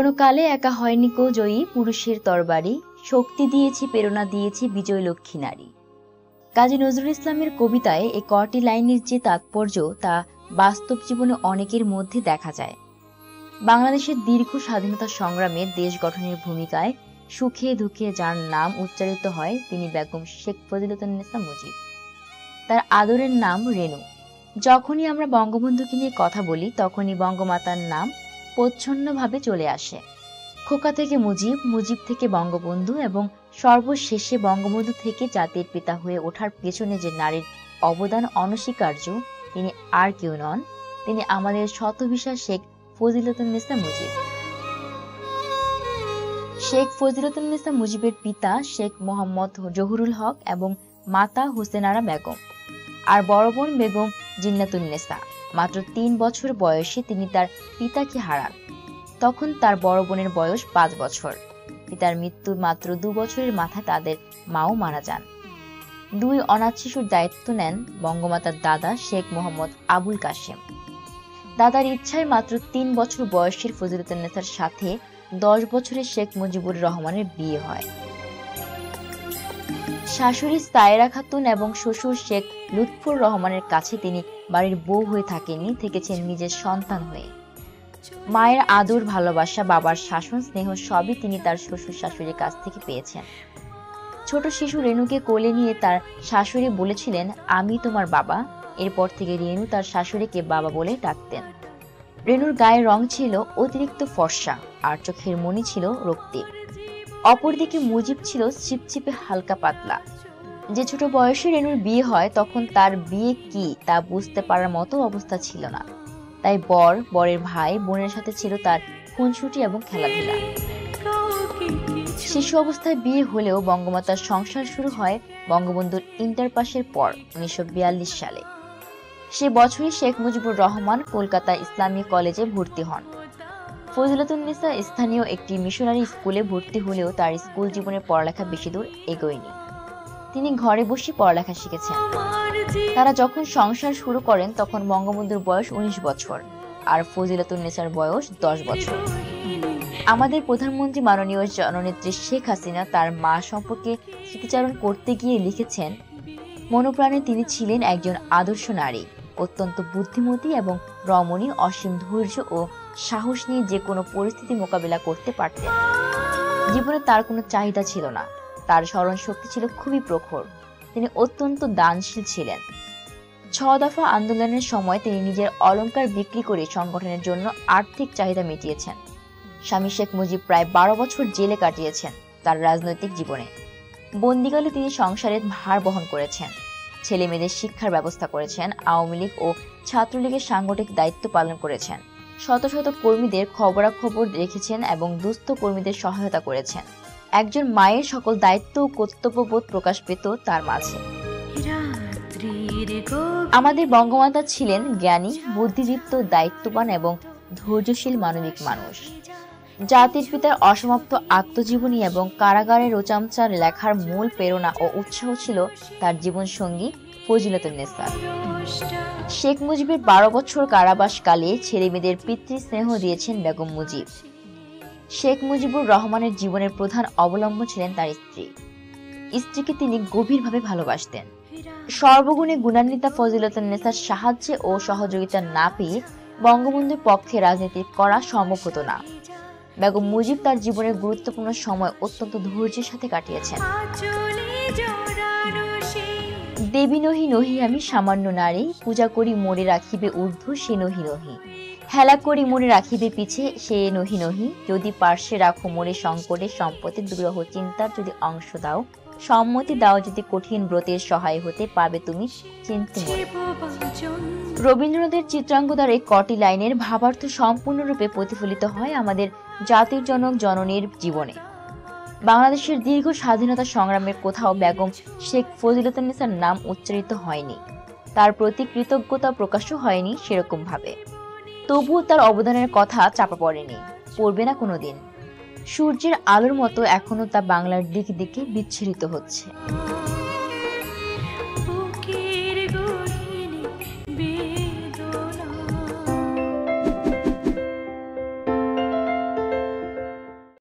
কোনো কালে একা হয়নি কো জয়ী পুরুষের তরবারি, শক্তি দিয়েছি প্রেরণা দিয়েছি বিজয় লক্ষ্মী নারী। কাজী নজরুল ইসলামের কবিতায় এই কটি লাইনের যে তাৎপর্য তা বাস্তব জীবনে অনেকের মধ্যে দেখা যায়। বাংলাদেশের দীর্ঘ স্বাধীনতা সংগ্রামে দেশ গঠনের ভূমিকায় সুখে দুঃখে যার নাম উচ্চারিত হয় তিনি বেগম শেখ ফজিলাতুন্নেসা মুজিব। তার আদরের নাম রেনু। যখনই আমরা বঙ্গবন্ধুকে নিয়ে কথা বলি তখনই বঙ্গমাতার নাম প্রচ্ছন্নভাবে চলে আসে। খোকা থেকে মুজিব, মুজিব থেকে বঙ্গবন্ধু এবং সর্বশেষে বঙ্গবন্ধু থেকে জাতির পিতা হয়ে ওঠার পেছনে যে নারীর অবদান অনস্বীকার্য তিনি আর কেউ নন, তিনি আমাদের শতভিসা শেখ ফজিলাতুন্নেসা মুজিব। শেখ ফজিলাতুন্নেসা মুজিবের পিতা শেখ মোহাম্মদ জহুরুল হক এবং মাতা হোসেনারা বেগম, আর বড় বোন বেগম জিন্নাতুন্নেসা। মাত্র ৩ বছর বয়সে তিনি তার পিতাকে হারান। তখন তার বড় বোনের বয়স ৫ বছর। পিতার মৃত্যুর মাত্র ২ বছরের মাথায় তাদের মাও মারা যান। ২ অনাথ শিশুর দায়িত্ব নেন বঙ্গমাতার দাদা শেখ মোহাম্মদ আবুল কাশেম। দাদার ইচ্ছায় মাত্র ৩ বছর বয়সের ফজিলাতুন্নেসার সাথে ১০ বছরের শেখ মুজিবুর রহমানের বিয়ে হয়। শাশুড়ি সায়রা খাতুন এবং শ্বশুর শেখ লুৎফুর রহমানের কাছে তিনি বাড়ির বউ হয়ে থাকেননি, থেকেছেন নিজের সন্তান হয়ে। মায়ের আদর, ভালোবাসা, বাবার শাসন, স্নেহ সবই তিনি তার শ্বশুর শাশুড়ির কাছ থেকে পেয়েছেন। ছোট শিশু রেনুকে কোলে নিয়ে তার শাশুড়ি বলেছিলেন, আমি তোমার বাবা। এরপর থেকে রেনু তার শাশুড়িকে বাবা বলে ডাকতেন। রেনুর গায়ের রং ছিল অতিরিক্ত ফর্সা আর চোখের মনি ছিল রক্তিম। অপরদিকে মুজিব ছিল চিপচিপে হালকা পাতলা। যে ছোট বয়সে রেনুর বিয়ে হয় তখন তার বিয়ে কি তা বুঝতে পারার মতো অবস্থা ছিল না। তাই বরের ভাই বোনের সাথে ছিল তার খুনসুটি এবং খেলাধুলা। শিশু অবস্থায় বিয়ে হলেও বঙ্গমাতার সংসার শুরু হয় বঙ্গবন্ধুর ইন্টার পাসের পর ১৯৪২ সালে। সে বছরই শেখ মুজিবুর রহমান কলকাতা ইসলামী কলেজে ভর্তি হন। ফজিলাতুন্নেসা স্থানীয় একটি মিশনারি স্কুলে ভর্তি হলেও তার স্কুল জীবনের পড়ালেখা বেশি দূর এগোয়নি। তিনি ঘরে বসে পড়ালেখা শিখেছেন। তারা যখন সংসার শুরু করেন তখন বঙ্গবন্ধুর বয়স ১৯ বছর আর ফজিলাতুন্নেসার বয়স ১০ বছর। আমাদের প্রধানমন্ত্রী মাননীয় জননেত্রী শেখ হাসিনা তার মা সম্পর্কে স্মৃতিচারণ করতে গিয়ে লিখেছেন, মনোপ্রাণে তিনি ছিলেন একজন আদর্শ নারী, অত্যন্ত বুদ্ধিমতী এবং রমণী, অসীম ধৈর্য ও সাহস নিয়ে যে কোনো পরিস্থিতি মোকাবিলা করতে পারতেন। জীবনে তার কোনো চাহিদা ছিল না। তার স্মরণ শক্তি ছিল খুবই প্রখর। তিনি অত্যন্ত দানশীল ছিলেন। ৬ দফা আন্দোলনের সময় তিনি নিজের অলংকার বিক্রি করে সংগঠনের জন্য আর্থিক চাহিদা মিটিয়েছেন। স্বামী শেখ মুজিব প্রায় ১২ বছর জেলে কাটিয়েছেন তার রাজনৈতিক জীবনে। বন্দিকালে তিনি সংসারের ভার বহন করেছেন, ছেলে মেয়েদের শিক্ষার ব্যবস্থা করেছেন, আওয়ামী লীগ ও ছাত্রলীগের সাংগঠনিক দায়িত্ব পালন করেছেন, শত শত কর্মীদের খবরাখবর রেখেছেন এবং দুস্থ কর্মীদের সহায়তা করেছেন। একজন মায়ের সকল দায়িত্ব ও কর্তব্যবোধ প্রকাশ পেত তার মাঝে। আমাদের বঙ্গমাতা ছিলেন জ্ঞানী, বুদ্ধিদীপ্ত, দায়িত্ববান এবং ধৈর্যশীল মানবিক মানুষ। জাতির পিতার অসমাপ্ত আত্মজীবনী এবং কারাগারে রোচামচার লেখার মূল প্রেরণা ও উৎসাহ ছিল তার জীবনসঙ্গী ফজিলাতুন্নেসা। শেখ মুজিবের ১২ বছর কারাবাসকালে ছেলে মেয়েদের পিতৃস্নেহ দিয়েছেন বেগম মুজিব। শেখ মুজিবুর রহমানের জীবনের প্রধান অবলম্বন ছিলেন তার স্ত্রী। স্ত্রীকে তিনি গভীরভাবে ভালোবাসতেন। সর্বগুণে গুণান্বিতা ফজিলাতুন্নেসার সাহায্যে ও সহযোগিতা না পেয়ে বঙ্গবন্ধুর পক্ষে রাজনীতি করা সম্ভব হতো না। বেগম মুজিব তার জীবনের গুরুত্বপূর্ণ সময় অত্যন্ত ধৈর্যের সাথে কাটিয়েছেন। দেবী নহি নহি আমি সামান্য নারী, পূজা করি মোরে রাখিবে ঊর্ধ্ব সে নহি নহি, হেলা করি মোরে রাখিবে পিছে সে নহি নহি, যদি পার্শ্বে রাখো মোরে সংকটে সম্পত্তি দুগ্রহ চিন্তার যদি অংশ দাও, সম্মতি দাও যদি কঠিন ব্রতের সহায় হতে পাবে তুমি চিন্তা। রবীন্দ্রনাথের চিত্রাঙ্গদার এই কটি লাইনের ভাবার্থ সম্পূর্ণরূপে প্রতিফলিত হয় আমাদের জাতির জনক জননীর জীবনে। বাংলাদেশের দীর্ঘ স্বাধীনতা সংগ্রামের কোথাও বেগম শেখ ফজিলাতুন্নেসার নাম উচ্চারিত হয়নি, তার প্রতি কৃতজ্ঞতা প্রকাশও হয়নি সেরকম ভাবে। তবুও তার অবদানের কথা চাপা পড়েনি, পড়বে না কোনোদিন। সূর্যের আলোর মতো এখনো তা বাংলার দিকে দিকে বিচ্ছুরিত হচ্ছে।